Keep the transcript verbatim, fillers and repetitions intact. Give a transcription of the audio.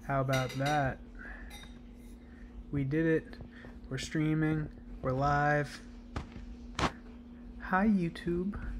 How about that? We did it. We're streaming. We're live. Hi, YouTube.